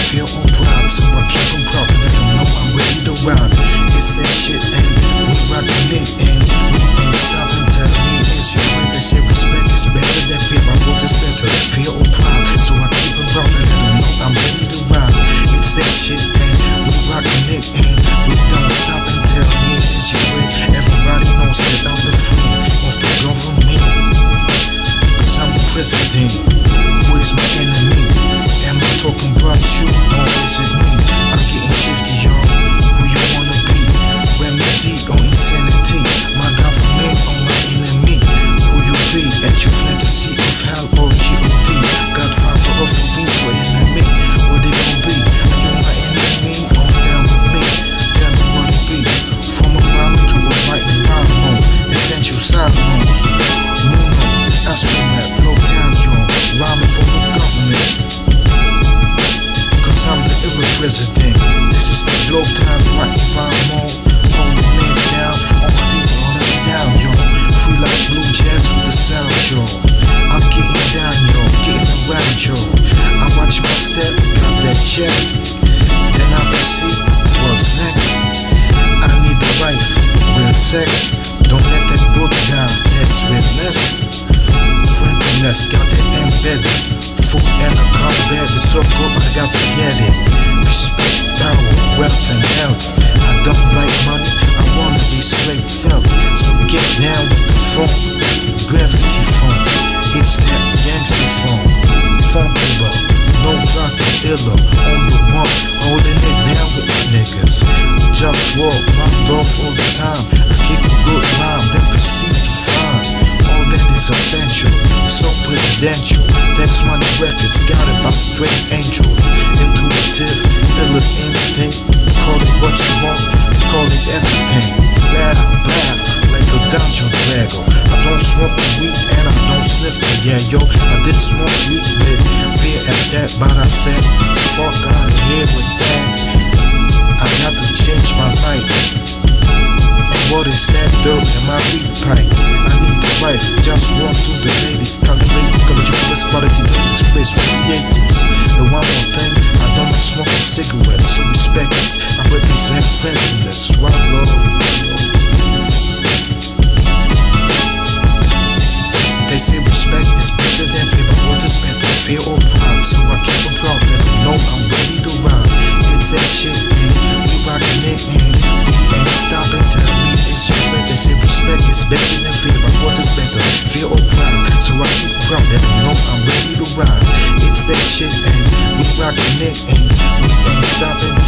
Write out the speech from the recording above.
feel all proud, so I keep them proud, let them know I'm ready to ride. It's that shit, and we rockin' it, and we ain't stopping. Tell me it's your way, they say respect is better than fear. My world is better, feel all proud, so I keep them proud, let them know I'm ready to ride. It's that shit, and we rockin' it, and we don't stop and tell me it's your way. Everybody knows that I'm the free of the government, cause I'm the president. Who is my enemy? Am I talking about you, or is it me? I'm getting shifty, y'all. Who you wanna be? Remedy or insanity? My government or my enemy? Who you be? At your fantasy of hell or G.O.D. Godfather of the beats or enemy? What they gon' be? Are you my enemy or down with me? Tell me what it be. From a rhyme to a white rhyme, essential side notes. Mono, that's from that blow down, y'all. Rhyming for the government, cause I'm the president. This is the globe time, right rhyme mode. Hold the man down for all the people holding me down, yo. Free like blue jazz with the sound, yo. I'm getting down, yo, getting around, yo. I watch my step, got that check, then I proceed, what's next? I need a wife, real sex. Don't let that book down, that's realness. Friendliness, got that embedded. Food and a car bed, it's so good, I got to get it. Respect, power, wealth and health. I don't like money, I wanna be straight felt. So get down with the phone, gravity phone. It's that gangster phone. Funkula, no rockin' illa. On the one, holding it down with my niggas. JustWar, OneLove all the time. I keep a good rhyme, then proceed to find all that is essential, so presidential. Text Money Records, got it by straight angels. Intuitive, illa instinct. Call it what you want, call it everything. Blah, blah, like a dungeon dragger. I don't smoke weed and I don't sniff it. Yeah, yo, I did smoke weed with beer at that, but I said, fuck out of here with that. I got to change my life. And what is that dirt in my weed pipe? I need the wife, just walk through the ladies. Cultivate, collegiate, quality days, express with creatives. And one more thing, I don't smoke cigarettes, so respect this. I represent friendliness, OneLove. They say respect is better than fear, but what is better? Fear or pride? So I keep them proud, let them know I'm ready to rhyme. It's that shit, and we rockin' it, and we ain't stopping. Tell me it's your way. They say respect is better than fear, but what is better? Fear or pride? So I keep them proud, let them know I'm ready to rhyme. It's that shit, and we rockin' it, and we ain't stopping.